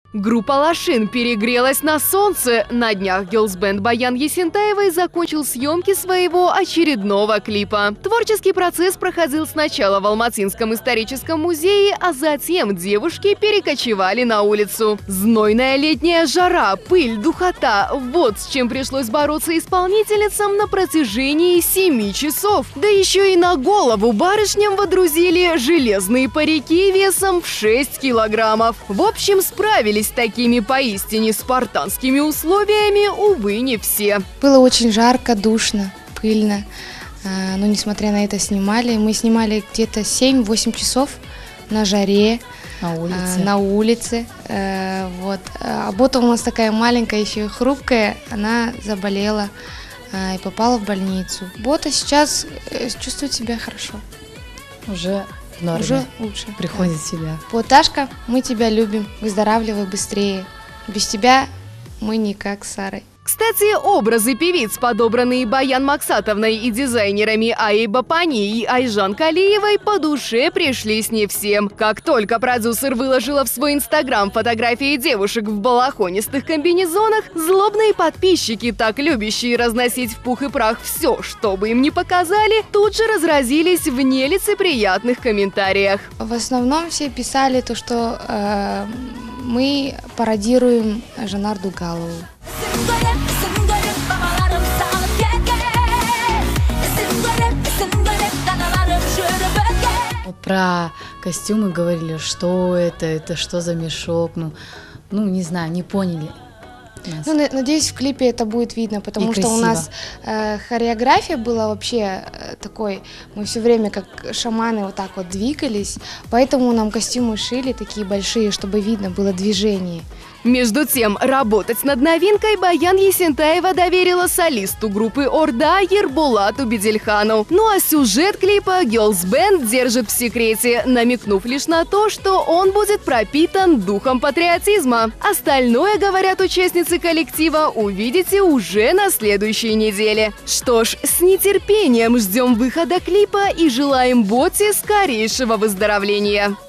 Группа Лошин перегрелась на солнце. На днях герлс-бенд Баян Есентаевой закончил съемки своего очередного клипа. Творческий процесс проходил сначала в Алматинском историческом музее, а затем девушки перекочевали на улицу. Знойная летняя жара, пыль, духота – вот с чем пришлось бороться исполнительницам на протяжении 7 часов. Да еще и на голову барышням водрузили железные парики весом в 6 килограммов. В общем, справились с такими поистине спартанскими условиями, увы, не все. Было очень жарко, душно, пыльно, но несмотря на это снимали. Мы снимали где-то 7-8 часов на жаре, на улице. Вот. А Бота у нас такая маленькая, еще и хрупкая, она заболела и попала в больницу. Бота сейчас чувствует себя хорошо. Уже в норме. Уже лучше. Приходит в себя. Боташка, мы тебя любим, выздоравливай быстрее. Без тебя мы никак с Сарой. Кстати, образы певиц, подобранные Баян Максатовной и дизайнерами Аей Бапани и Айжан Калиевой, по душе пришлись не всем. Как только продюсер выложила в свой инстаграм фотографии девушек в балахонистых комбинезонах, злобные подписчики, так любящие разносить в пух и прах все, что бы им ни показали, тут же разразились в нелицеприятных комментариях. В основном все писали то, что мы пародируем Жанар Дугалову. Про костюмы говорили, что это что за мешок, ну не знаю, не поняли. Ну, надеюсь, в клипе это будет видно, потому что у нас хореография была вообще такой, мы все время как шаманы вот так вот двигались, поэтому нам костюмы шили такие большие, чтобы видно было движение. Между тем, работать над новинкой Баян Есентаева доверила солисту группы Орда Ербулату Бедельхану. Ну а сюжет клипа герлс-бенд держит в секрете, намекнув лишь на то, что он будет пропитан духом патриотизма. Остальное, говорят участницы коллектива, увидите уже на следующей неделе. Что ж, с нетерпением ждем выхода клипа и желаем Боте скорейшего выздоровления.